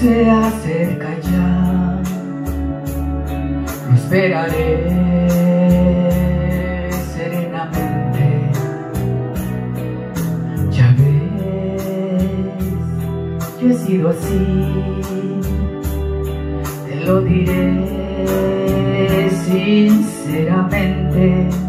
se acerca ya, lo esperaré serenamente. Ya ves, yo he sido así, te lo diré sinceramente.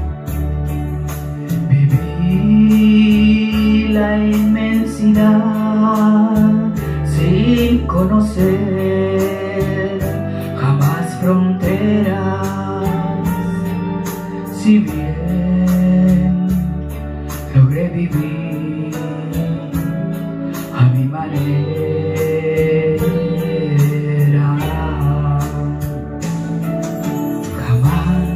Viví la inmensidad sin conocer jamás fronteras. Si bien logré vivir a mi manera, jamás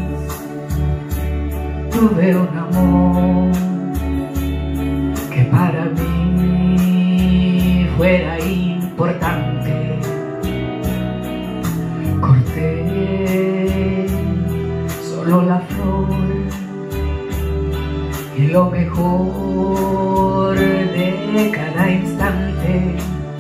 tuve un amor que para mí fuera importante. Corté solo la flor y lo mejor de cada instante.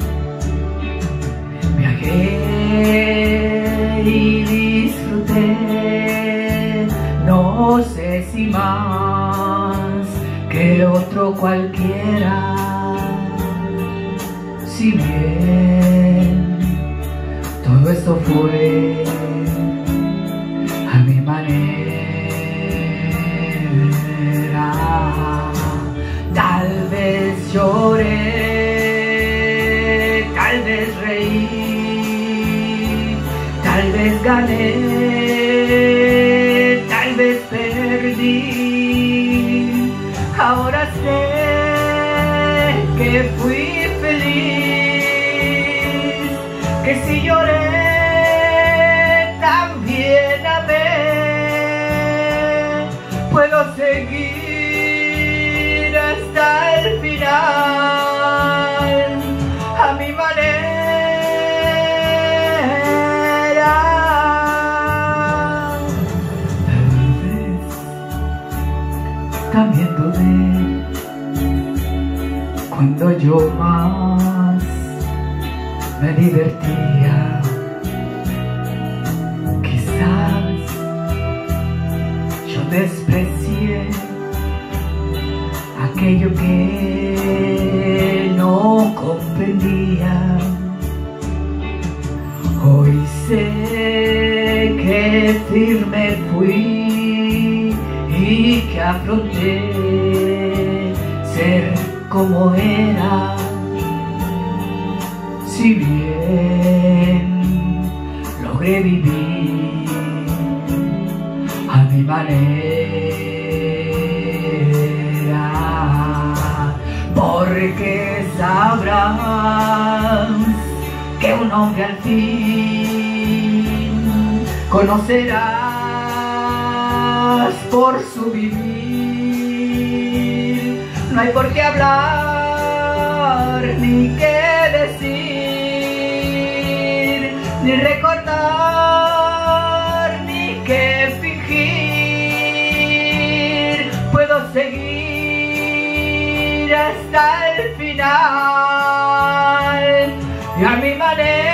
Viajé y disfruté, no sé si más que el otro cualquiera. Si bien todo esto fue a mi manera, tal vez lloré, tal vez reí, tal vez gané, tal vez perdí. Ahora sé que fui feliz, que si lloré también amé. Puedo seguir hasta el final a mi manera. Tal vez también dudé cuando yo más me divertía. Quizás yo desprecié aquello que no comprendía. Hoy sé que firme fui y que afronté ser como era. Si bien logré vivir a mi manera, porque sabrás que un hombre al fin conocerás por su vivir. No hay por qué hablar ni qué decir, ni recordar, ni qué fingir. Puedo seguir hasta el final y a mi manera.